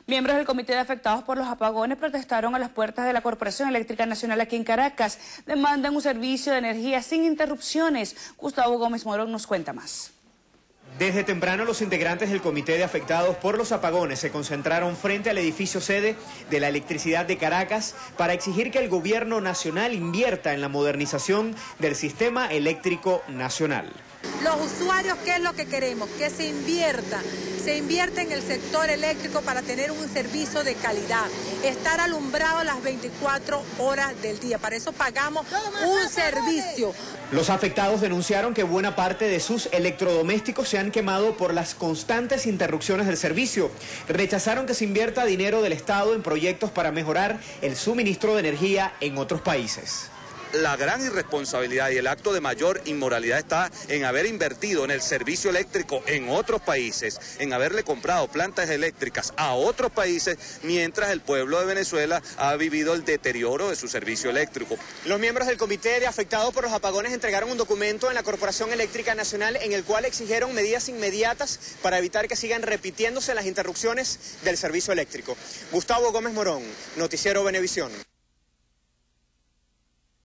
Miembros del Comité de Afectados por los Apagones protestaron a las puertas de la Corporación Eléctrica Nacional aquí en Caracas. Demandan un servicio de energía sin interrupciones. Gustavo Gómez Morón nos cuenta más. Desde temprano los integrantes del Comité de Afectados por los Apagones se concentraron frente al edificio sede de la Electricidad de Caracas para exigir que el gobierno nacional invierta en la modernización del sistema eléctrico nacional. Los usuarios, ¿qué es lo que queremos? Que se invierta en el sector eléctrico para tener un servicio de calidad, estar alumbrado las 24 horas del día. Para eso pagamos un servicio. Los afectados denunciaron que buena parte de sus electrodomésticos se han quemado por las constantes interrupciones del servicio. Rechazaron que se invierta dinero del Estado en proyectos para mejorar el suministro de energía en otros países. La gran irresponsabilidad y el acto de mayor inmoralidad está en haber invertido en el servicio eléctrico en otros países, en haberle comprado plantas eléctricas a otros países, mientras el pueblo de Venezuela ha vivido el deterioro de su servicio eléctrico. Los miembros del Comité de Afectados por los Apagones entregaron un documento en la Corporación Eléctrica Nacional en el cual exigieron medidas inmediatas para evitar que sigan repitiéndose las interrupciones del servicio eléctrico. Gustavo Gómez Morón, Noticiero Venevisión.